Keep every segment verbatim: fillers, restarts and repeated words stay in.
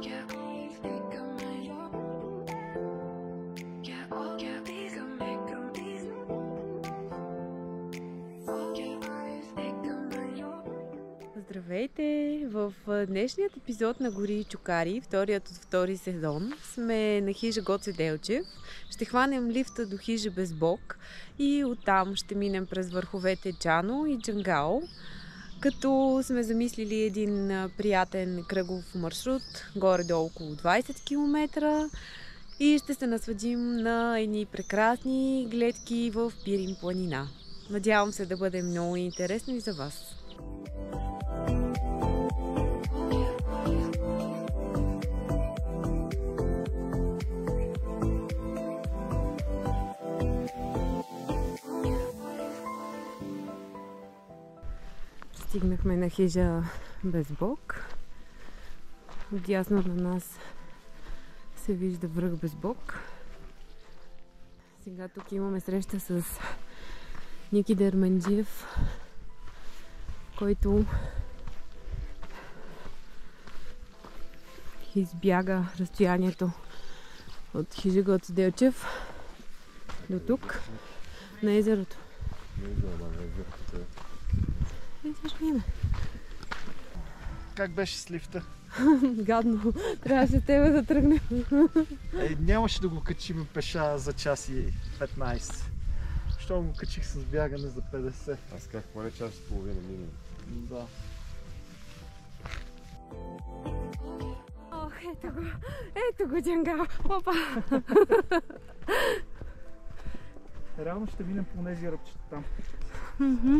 Здравейте! В днешният епизод на Гори и чукари, вторият от втори сезон, сме на хижа Гоце Делчев. Ще хванем лифта до хижа Безбог и оттам ще минем през върховете Джано и Джангао, като сме замислили един приятен кръгов маршрут, горе-долу около двайсет километра, и ще се насладим на едни прекрасни гледки в Пирин планина. Надявам се да бъде много интересно и за вас. Стигнахме на хижа Безбог. Отдясно на нас се вижда връх Безбог. Сега тук имаме среща с Ники Дерманджиев, който избяга разстоянието от хижа Гоце Делчев до тук, на езерото. Как беше с лифта? Гадно. Трябваше тебе да тръгнем. Е, нямаше да го качим пеша за час и петнайсет. Що го качих с бягане за петдесет. Аз как поне час и половина минимум. Да. Ох, ето го. Ето го, Джангао. Опа! Реално ще минем по тези ръбчета там. Mm-hmm.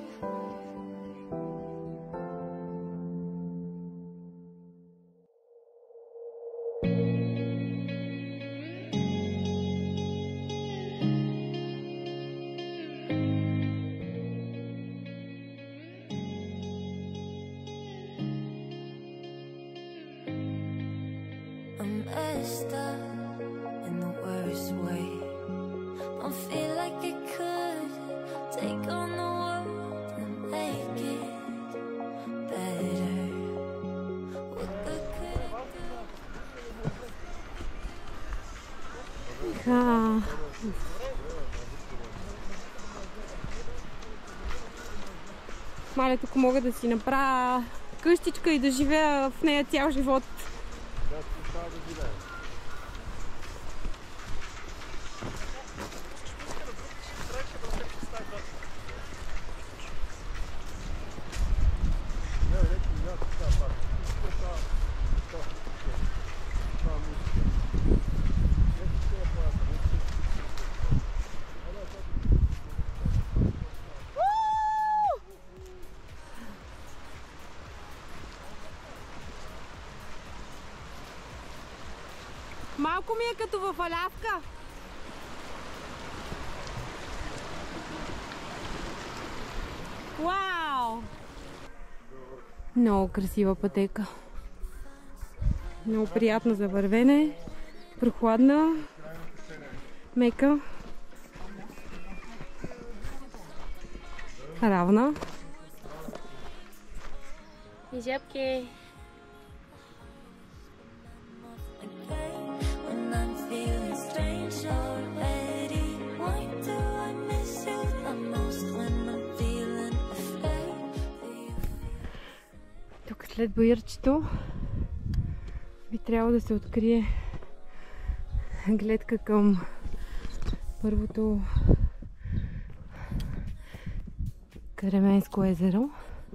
Мале, тук мога да си направя къщичка и да живея в нея цял живот. Да, ти става да живея. Малко ми е като в Аляска. Вау! Много красива пътека. Много приятна за вървене. Прохладна. Мека. Равна. И жабки. Тук след боирчето би трябвало да се открие гледка към първото Каременско езеро.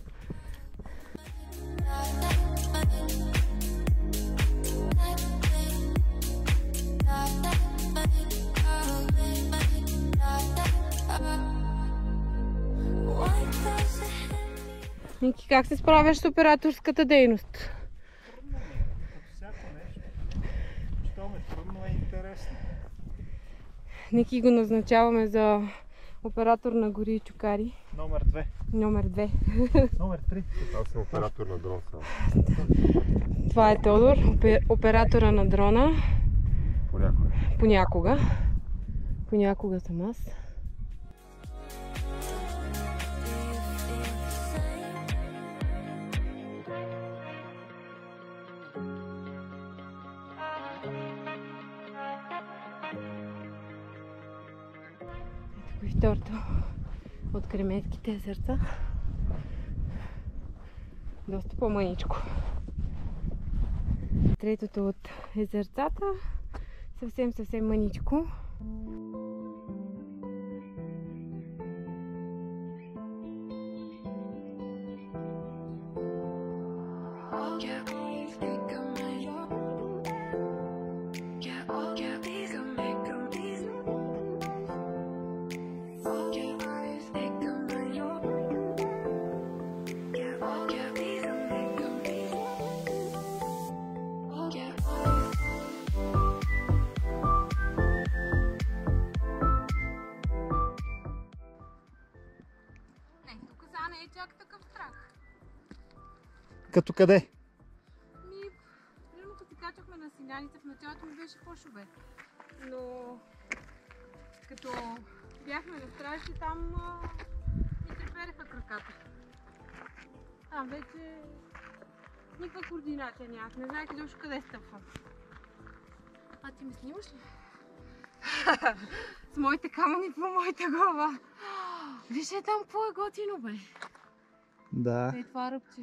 Ники, как се справяш с операторската дейност? Трудно ми е, като всяко нещо. Що ме трудно е интересно. Ники го назначаваме за оператор на Гори и чукари. Номер две. Номер две. Номер три. Аз съм оператор на дрон само. Това е Тодор, оператора на дрона. Понякога. Понякога. Понякога съм аз. и второто от Креметските езерца. Доста по-мъничко. Третото от езерцата съвсем съвсем мъничко. Като къде? Ми, примерно като се качахме на Синяница, в началото ми беше по-шубе. Но като бяхме на стражите, там а, ми трепереха краката. Там вече никаква координация нямах. Не знаех ли още къде стъпвам. А ти ме снимаш ли? С моите камъни по моята глава. Виж е там какво е готино, бе. Да. Е това ръбче.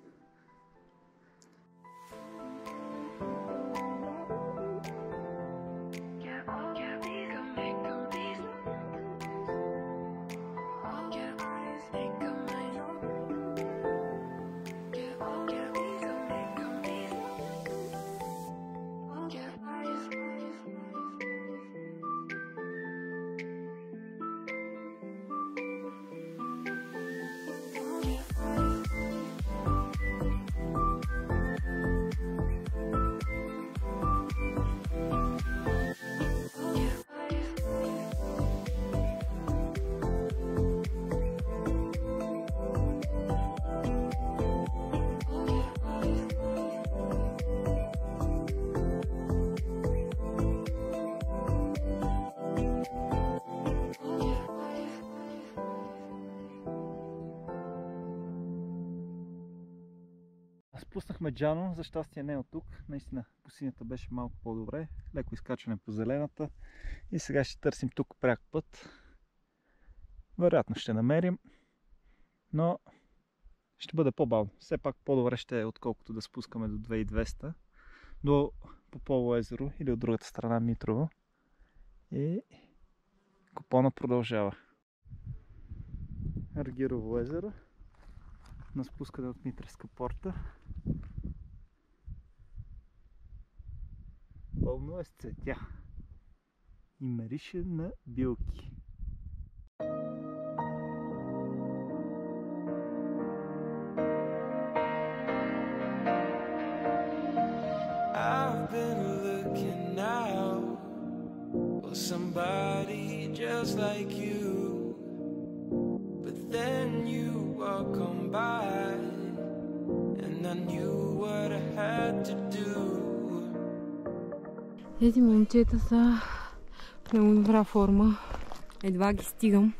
Спуснахме Джано, за щастие не е от тук. Наистина по синята беше малко по-добре. Леко изкачване по зелената. И сега ще търсим тук пряк път. Вероятно ще намерим, но ще бъде по-бавно. Все пак по-добре ще е, отколкото да спускаме до две хиляди и двеста до Попово езеро или от другата страна Митрово. И Купона продължава. Аргирово езеро на спускане от Митревска порта. Пълно е с цветя и мирише на билки. I've been looking out for somebody just like you, but then you walk on by and I knew what I had to do. Тези момчета са в много добра форма. Едва ги стигам.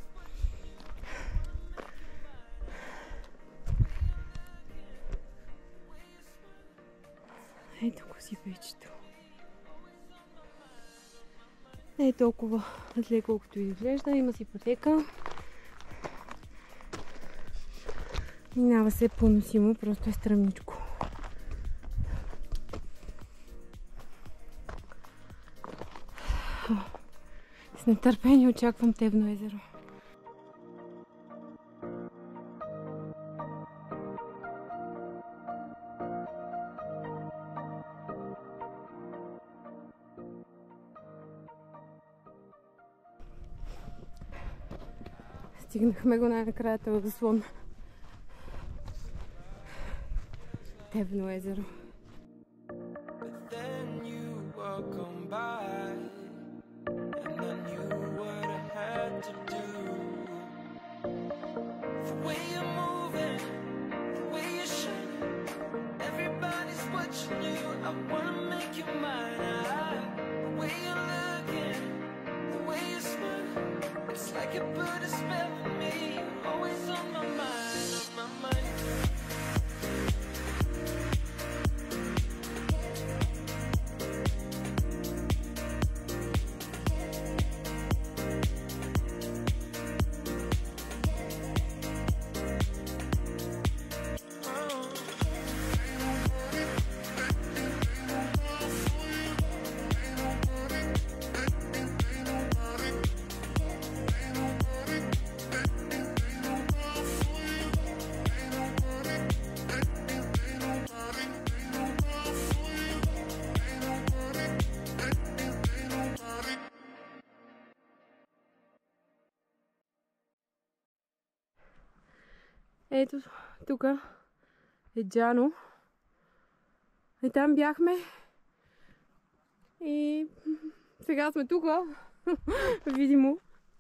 Ето го си печето. Не е толкова зле, колкото изглежда. Има си пътека. Минава се поносимо, просто е стръмничко. С нетърпение очаквам Тевно езеро. Стигнахме го най-накрая този заслон. Тевно езеро. Ето, тук е Джано. И там бяхме. И сега сме тук. Видимо.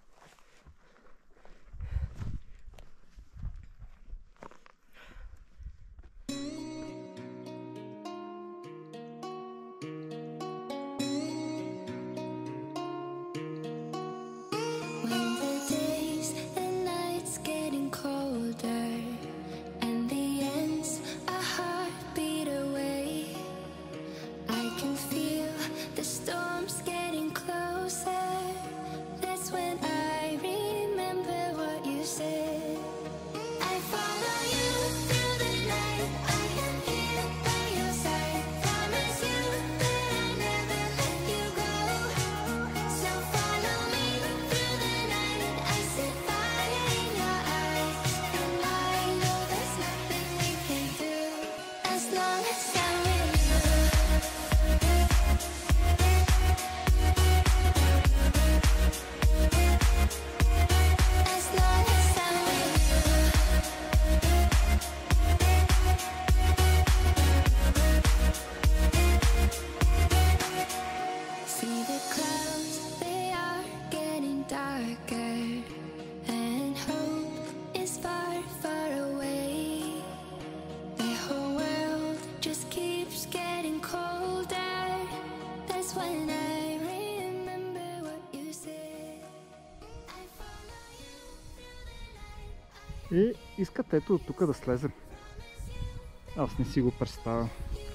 И искат ето от тук да слезем. Аз не си го представям.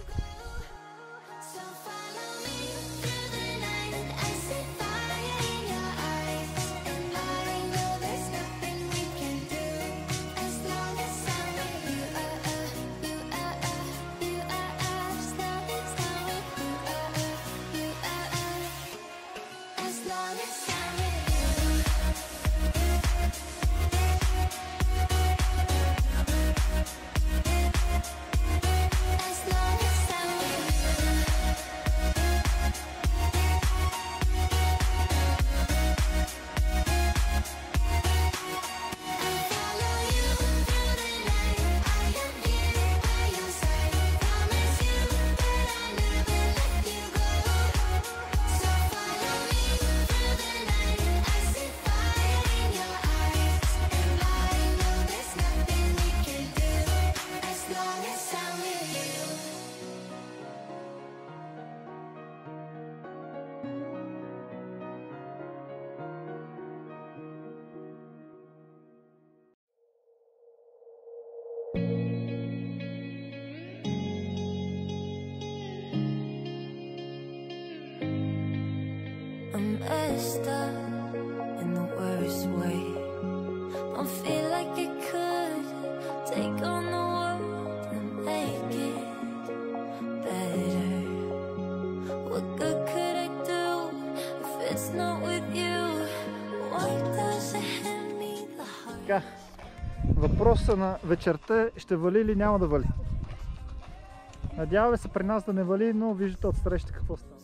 I'm messed up in the worst way. Don't feel like I could take on the world and make it better. What good could I do if it's not with you? Why does it hit me the heart? Така, въпросът на вечерта е, ще вали или няма да вали. Надяваме се при нас да не вали, но виждате отсреща какво става.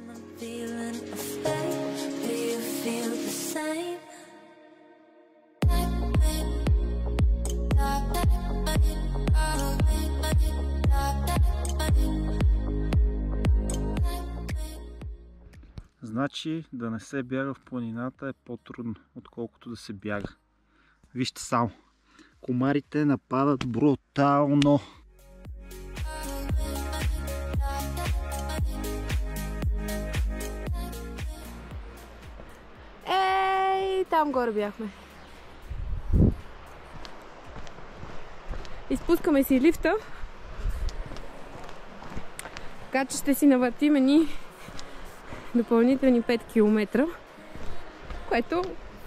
Значи да не се бяга в планината е по-трудно, отколкото да се бяга. Вижте само, комарите нападат брутално. Ей, там горе бяхме. Изпускаме си лифта. Така че ще си навъртим ни допълнителни пет километра, което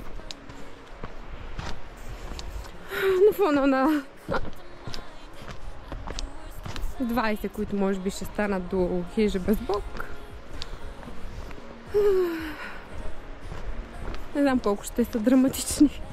на фона на двайсет, които може би ще станат до хижа без Бог. Не знам колко ще са драматични.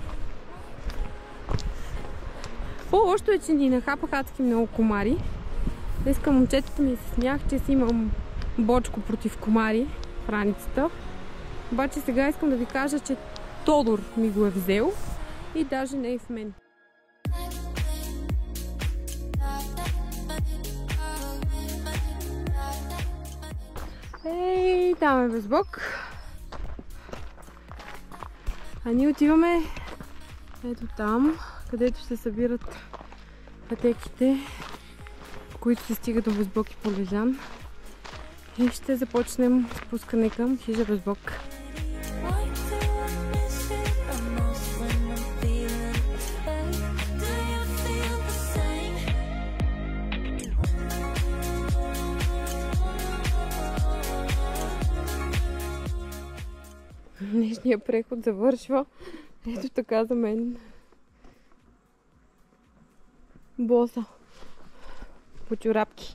По-лошото е, че ни нахапаха адски много комари. Днеска момчетата ми се смях, че си имам бочко против комари в раницата. Обаче сега искам да ви кажа, че Тодор ми го е взел и даже не е в мен. Ей, там е Безбог. А ние отиваме ето там, където се събират пътеките, в които се стига до Безбог и Полежан. И ще започнем спускане към хижа Безбог. Днешният преход завършва. Ето така за мен. Боса. По чорапки.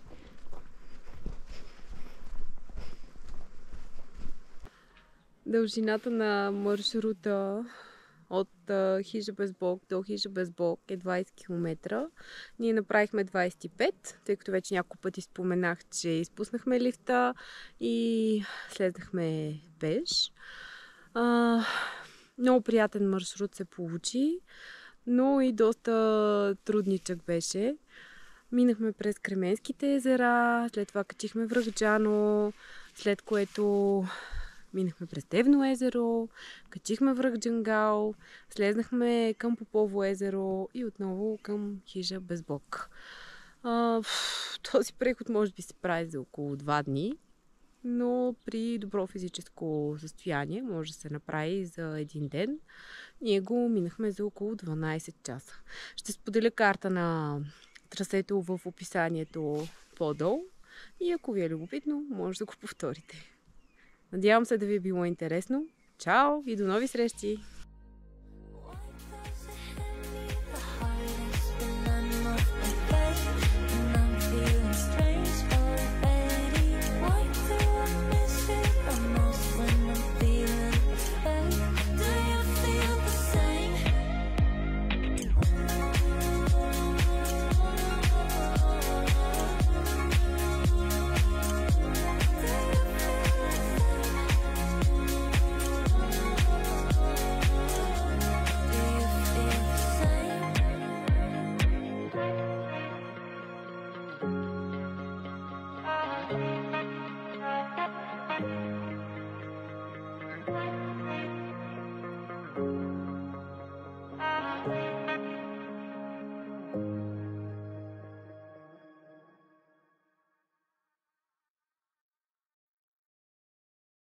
Дължината на маршрута от uh, хижа Безбог до хижа Безбог е двайсет километра. Ние направихме двайсет и пет, тъй като вече няколко пъти споменах, че изпуснахме лифта и слезнахме пеш. Uh, много приятен маршрут се получи, но и доста трудничък беше. Минахме през Кременските езера, след това качихме връх Джано, след което минахме през Девно езеро, качихме връх Джангал, слезнахме към Попово езеро и отново към хижа Безбог. Uh, този преход може би се прави за около два дни. Но при добро физическо състояние може да се направи за един ден. Ние го минахме за около дванайсет часа. Ще споделя карта на трасето в описанието по-долу и ако ви е любопитно, може да го повторите. Надявам се да ви е било интересно. Чао и до нови срещи!